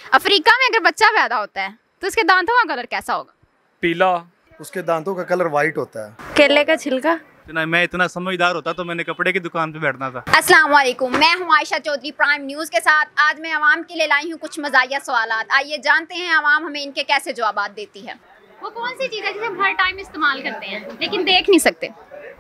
Africa में अगर बच्चा पैदा होता है तो उसके दांतों का कलर कैसा होगा? पीला। उसके दांतों का कलर वाइट होता है। केले का छिलका। मैं इतना समझदार होता तो मैंने कपड़े की दुकान पे बैठना था। अस्सलाम वालेकुम, मैं हूं आयशा चौधरी प्राइम न्यूज़ के साथ। आज मैं आवाम के लिए लाई हूं कुछ मज़ाहिया सवालात। आइए जानते हैं आवाम हमें इनके कैसे जवाब देती है। वो कौन सी चीज़ है जिसे हम हर टाइम इस्तेमाल करते हैं लेकिन देख नहीं सकते?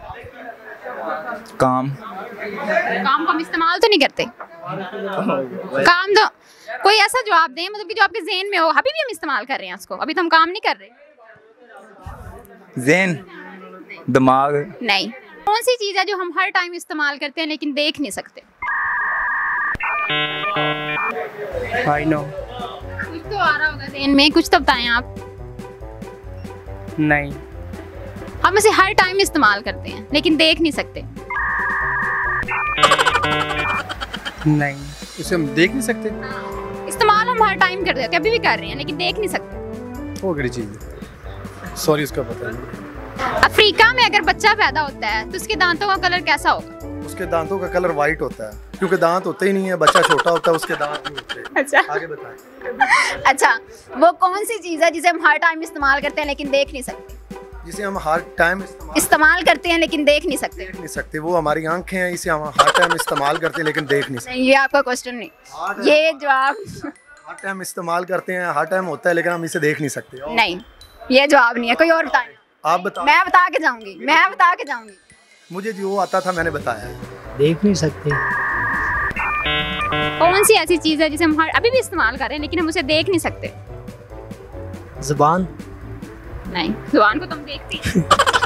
काम को हम इस्तेमाल तो नहीं करते। काम तो कोई ऐसा जवाब दें मतलब कि जो आपके ज़हन में हो। अभी भी हम इस्तेमाल कर रहे हैं उसको, अभी तो हम काम नहीं कर रहे। ज़हन, दिमाग। नहीं। कौन सी चीज़ है जो हम हर टाइम इस्तेमाल करते हैं लेकिन देख नहीं सकते? I know. कुछ तो आ रहा होगा ज़हन में, कुछ तो बताएं आप। नहीं। हम इसे हर टाइम इस्तेमाल करते हैं लेकिन देख नहीं सकते। नहीं, इसे हम देख नहीं सकते। इस्तेमाल हम हर टाइम कर देते हैं, अभी भी कर रहे हैं लेकिन देख नहीं सकते। वो बड़ी चीज़ है, सॉरी उसका पता नहीं। अफ्रीका में अगर बच्चा पैदा होता है तो उसके दांतों का कलर कैसा होगा? उसके दांतों का कलर वाइट होता है क्योंकि दांत होते ही नहीं है। बच्चा छोटा होता है, उसके दांत नहीं होते। अच्छा, आगे बताएं। अच्छा, वो कौन सी चीज़ है जिसे हम हर टाइम इस्तेमाल करते हैं लेकिन देख नहीं सकते? जिसे हम हर टाइम इस्तेमाल करते हैं लेकिन देख नहीं सकते। वो हमारी आंखें हैं, इसे हम हर टाइम इस्तेमाल करते हैं लेकिन देख नहीं सकते। नहीं, ये आपका क्वेश्चन नहीं, ये जवाब। हर टाइम इस्तेमाल करते हैं, हर टाइम होता है लेकिन हम इसे देख नहीं सकते। नहीं, ये जवाब नहीं है। कोई और बताए। आप बताओ। मैं बता के जाऊंगी। मुझे जो आता था मैंने बताया। देख नहीं सकते। कौन सी ऐसी चीज़ है जिसे हम अभी भी इस्तेमाल कर रहे हैं लेकिन हम उसे देख नहीं सकते? जुबान। नहीं, जुबान को तुम देखती हैं।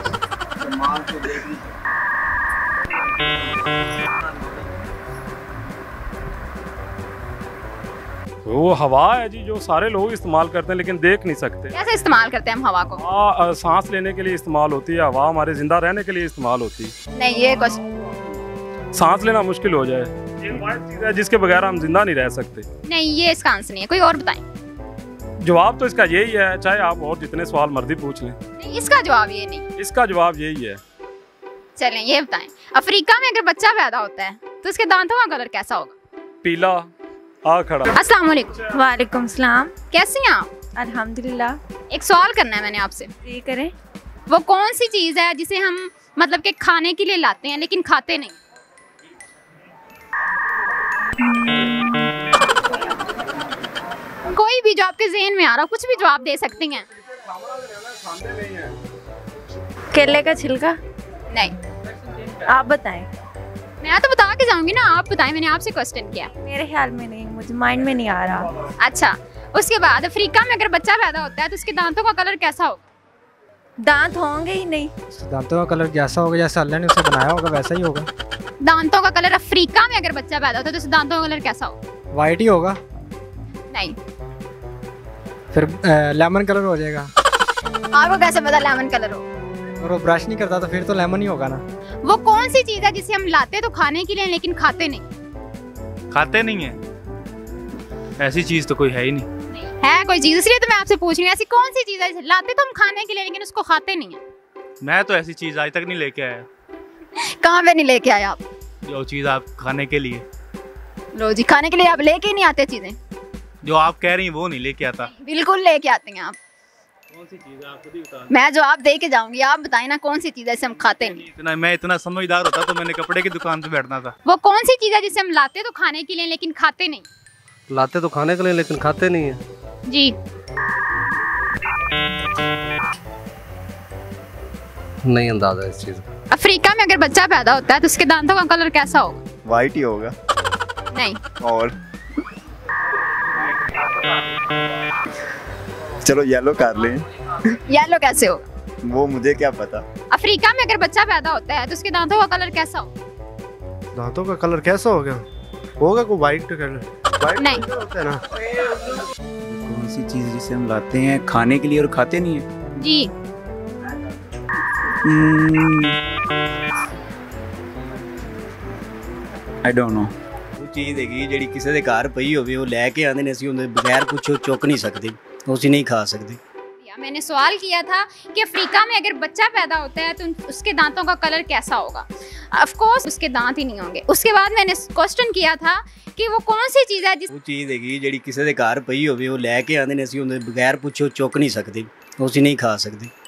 वो हवा है जी जो सारे लोग इस्तेमाल करते हैं लेकिन देख नहीं सकते। कैसे इस्तेमाल करते हैं हम हवा को? हवा सांस लेने के लिए इस्तेमाल होती है, हवा हमारे जिंदा रहने के लिए इस्तेमाल होती है। नहीं, ये क्वेश्चन। सांस लेना मुश्किल हो जाए, ये वाइट चीज है जिसके बगैर हम जिंदा नहीं रह सकते। नहीं, ये इसका आंसर नहीं है। कोई और बताएं। जवाब तो इसका यही है, चाहे आप और जितने सवाल मर्जी पूछ लें। नहीं, इसका जवाब ये नहीं। इसका जवाब यही है। चलें, ये बताएं। अफ्रीका में अगर बच्चा पैदा होता है तो उसके दांतों का कलर कैसा होगा? पीला। आ खड़ा। अस्सलाम वालेकुम। वालेकुम सलाम। कैसी हैं आप? अल्हम्दुलिल्लाह। एक सवाल करना है मैंने आपसे। ये करें। वो कौन सी चीज़ है जिसे हम मतलब कि खाने के लिए लाते हैं लेकिन खाते नहीं? कोई भी जो आपके ज़हन में आ रहा हो, कुछ भी जवाब दे सकती हैं। केले का छिलका। नहीं। आप बताएं। मैं तो बता के जाऊंगी ना, आप बताएं। मैंने आपसे क्वेश्चन किया। मेरे ख्याल में नहीं, मुझे माइंड में नहीं आ रहा। अच्छा, उसके बाद अफ्रीका में अगर बच्चा पैदा होता है तो उसके दांतों का कलर कैसा होगा? दांत होंगे ही नहीं। दांतों का कलर जैसा होगा, जैसा अल्लाह ने उसे बनाया होगा वैसा ही होगा। दांतों का कलर अफ्रीका में अगर बच्चा पैदा होता है तो उसके दांतों का कलर कैसा होगा? वाइट ही होगा। नहीं। फिर लेमन कलर हो जाएगा। आपको कैसे पता लेमन कलर हो? और वो ब्रश नहीं करता तो फिर तो लेमन ही होगा ना। वो कौन सी चीज़ है जिसे हम लाते तो खाने के लिए लेकिन खाते नहीं? खाते नहीं है, ऐसी चीज तो कोई है ही नहीं। है कोई चीज़, इसलिए तो मैं आपसे पूछ रही हूँ। ऐसी कौन सी चीज़ है जिसे लाते तो हम खाने के लिए लेकिन उसको खाते नहीं है? मैं तो ऐसी चीज आज तक नहीं लेके आया। कहाँ पे नहीं लेके आए आप? जो चीज आप खाने के लिए, लो जी, खाने के लिए आप लेके ही नहीं आते चीज़ें। जो आप कह रही हैं वो नहीं लेके आता। बिल्कुल लेके आते हैं आप। कौन सी चीज है आप खुद ही बता। मैं जवाब दे के जाऊंगी, आप बताएं ना कौन सी चीज़ है जिसे हम खाते नहीं? मैं इतना समझदार होता तो मैंने कपड़े की दुकान पे बैठना था। वो कौन सी चीज़ है जिसे हम लाते तो खाने के लिए लेकिन खाते नहीं? लाते तो खाने के लिए लेकिन खाते नहीं है जी। नहीं अंदाजा इस चीज का। अफ्रीका में अगर बच्चा पैदा होता है तो उसके दांतों का कलर कैसा होगा? वाइट ही होगा। नहीं। और चलो येलो कर लें। येलो कैसे होगा? वो मुझे क्या पता। अफ्रीका में अगर बच्चा पैदा होता है तो उसके दांतों का कलर कैसा होगा? दांतों का कलर कैसा होगा? कोई वाइट कलर। नहीं। होता है ना। कौन सी चीज जिसे हम लाते हैं खाने के लिए और खाते नहीं है? जी। I don't know. वो चीज हैगी ਜਿਹੜੀ ਕਿਸੇ ਦੇ ਘਰ ਪਈ ਹੋਵੇ ਉਹ ਲੈ ਕੇ ਆਂਦੇ ਨੇ, ਅਸੀਂ ਉਹਦੇ ਬਗੈਰ ਕੁਝ ਚੁੱਕ ਨਹੀਂ ਸਕਦੇ, ਅਸੀਂ ਨਹੀਂ ਖਾ ਸਕਦੇ। मैंने सवाल किया था कि अफ्रीका में अगर बच्चा पैदा होता है तो उसके दांतों का कलर कैसा होगा। ऑफ कोर्स उसके दांत ही नहीं होंगे। उसके बाद मैंने क्वेश्चन किया था कि वो कौन सी चीज़ है जिस ਉਹ ਚੀਜ਼ ਹੈਗੀ ਜਿਹੜੀ ਕਿਸੇ ਦੇ ਘਰ ਪਈ ਹੋਵੇ ਉਹ ਲੈ ਕੇ ਆਉਂਦੇ ਨੇ, ਅਸੀਂ ਉਹਦੇ ਬਗੈਰ ਪੁੱਛੋ ਚੁੱਕ ਨਹੀਂ ਸਕਦੇ, ਉਹ ਅਸੀਂ ਨਹੀਂ ਖਾ ਸਕਦੇ।